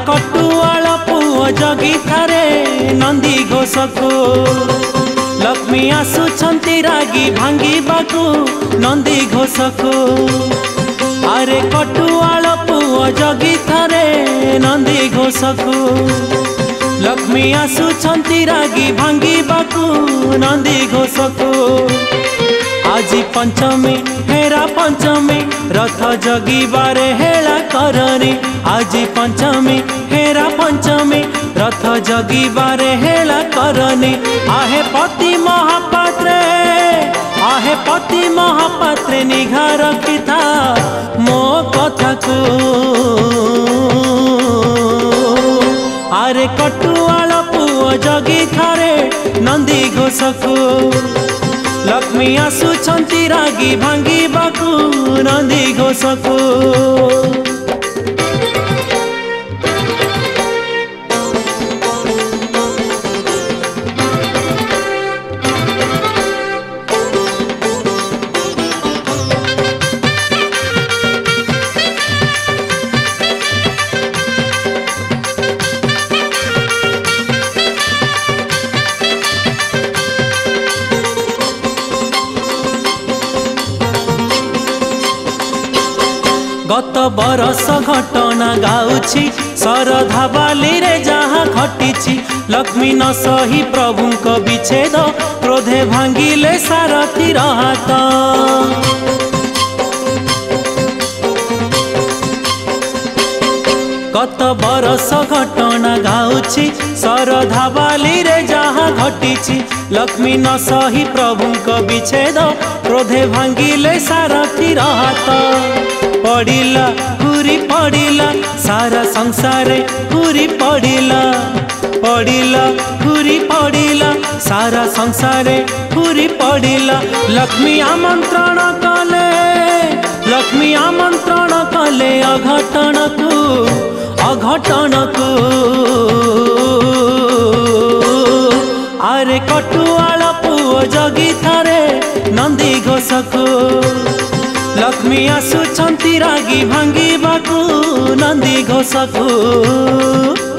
कटुआल पुओ जगी थारे नंदी घोषको लक्ष्मी आसुछंती रागी भांगी बाकू नंदी घोषको अरे कटुआल पुओ जगी थारे नंदी घोषको लक्ष्मी आसुछंती रागी भांगी बाकू नंदी घोषको आजी पंचमी हेरा पंचमी रथ जगिबारे हेला करनी आजी पंचमी हेरा पंचमी रथ जगिबारे हेला करनी आहे पति महापात्रे निघा रखिथा मो कथा को आरे कटुआल पुओ जगी थारे नंदी घोषको लक्ष्मी आसुछंती रागी भांगी बाकू नंदी घोषको गत बरस घटना गाउछि शरधा बाली रे जहाँ घटिछि लक्ष्मी न सही प्रभुंक विच्छेद क्रोधे भांगिले सारथी हाथ गत बरस घटना गाउछि शरधा बाली रे जहाँ घटिछि लक्ष्मी न सही प्रभुंक विच्छेद क्रोधे भांगिले सारथी हाथ पड़िला घूरी पड़िला सारा संसार घूरी पड़िला घूरी पड़िला सारा संसार घूरी पड़िला लक्ष्मी आमंत्रण कले अघटन को आरे कटुआल पुओ जगी थारे नंदी घोषको लक्ष्मी आसुछंती रागी भांगी बाकू नंदी घोषको।